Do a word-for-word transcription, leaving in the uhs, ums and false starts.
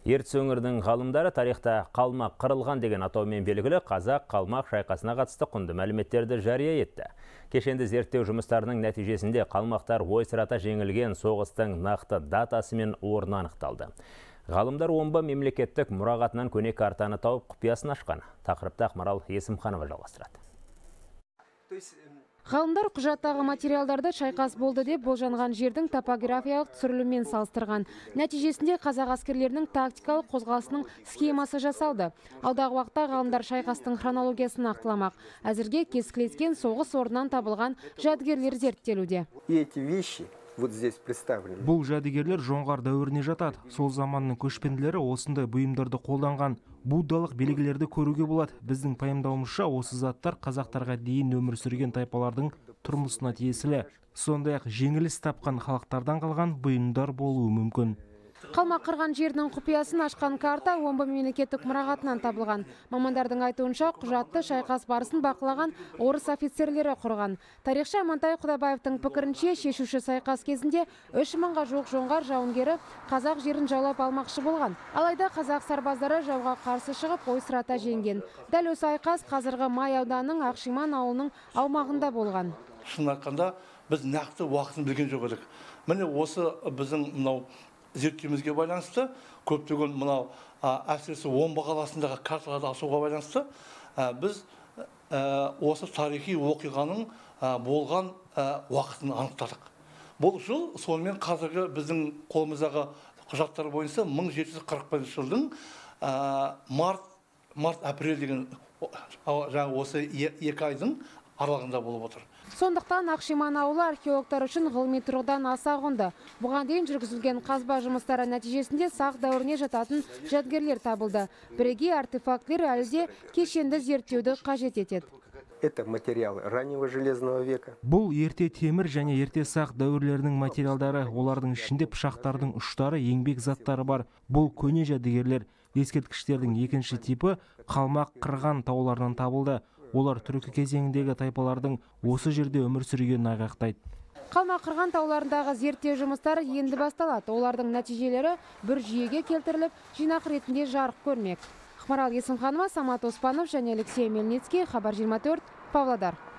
Ертіс өңірінің ғалымдары тарихта қалмақ қырылған деген атаумен белгілі қазақ қалмақ шайқасына қатысты құнды мәліметтерді жария етті. Кешенді зерттеу жұмыстарының нәтижесінде қалмақтар ойсырата жеңілген соғыстың нақты датасы мен орны анықталды. Ғалымдар омбы мемлекеттік мұрағатынан көне картаны тауып құпиясын ашқан. Тақырыпты Ақмарал Есімханова жалғастырады. Ғалымдар құжаттағы материалдарды шайқас болды деп болжанған жердің топографиялық түсіріліммен салыстырған. Нәтижесінде қазақ әскерлерінің тактикалық қозғалысының схемасы жасалды. Алдағы уақытта ғалымдар шайқастың хронологиясын нақтыламақ. Әзірге кескілескен соғыс орнынан табылған жәдігерлер зерттелуде. Эти вещи вот здесь представлены. Бұл жәдігерлер жоңғар дәуіріне жатады. Сол заманның көшпенділері осындай бұйымдарды қолданған. Буддалық белгілерді көруге болады. Біздің пайымдауымызша осы заттар қазақтарға дейін өмір сүрген тайпалардың тұрмысына тиесілі. Сондай-ақ жеңіліс тапқан халықтардан қалған бұйымдар болуы мүмкін. Қалмақ қырған жерінің құпиясын ашқан карта омбы мемлекеттік мұрағатынан табылған. Мамандардың айтуынша құжатты шайқас барысын бақылаған орыс офицерлері құрған. Тарихшы Амантай Құдабаевтың пікірінше, шешуші сайқас кезінде үш мыңға жуық жоңғар жауынгері қазақ жерін жаулап алмақшы болған. Алайда қазақ сарбаздары жауға қарсы шығып ойсырата жеңген. Дәл осы айқас қазіргі Май ауданының Ақшиман ауылының аумағында болған. Шын айтқанда біз нақты уақытын білген жоқ едік. Міне осы біздің мынау зерттеуімізге байланысты көптеген мынау әсіресе Омбы қаласындағы карталарды ашуға байланысты біз осы тарихи оқиғаның болған уақытын анықтадық. Бұл жыл сонымен қазіргі біздің қолымыздағы құжаттар бойынша мың жеті жүз қырық бірінші жылдың март март апрель деген жаңағы осы екі айдың аралығында болып отыр. Сондықтан Ақшиман ауылы археологтар үшін ғылыми тұрғыдан аса құнды. Бұған дейін жүргізілген қазба жұмыстары нәтижесінде сақ дәуіріне жататын жәдігерлер табылды. Бірегей артефактілер әлі де кешенді зерттеуді қажет етеді. Это материалы раннего железного века. Бұл ерте темір және ерте сақ дәуірлерінің материалдары. Олардың ішінде пышақтардың ұштары, еңбек заттары бар. Бұл көне жәдігерлер. Ескерткіштердің екінші типі қалмақ қырған тауларынан табылды. Олар түркі кезеңіндегі тайпалардың осы жерде өмір сүргенін айғақтайды. Қалмақ қырған тауларындағы зерттеу жұмыстары енді басталады. Олардың нәтижелері бір жүйеге келтіріліп, жинақ ретінде жарық көрмек. Ақмарал Есімханова, Самат Оспанов және Алексей Мельницкий, Хабар жиырма төрт, Павлодар.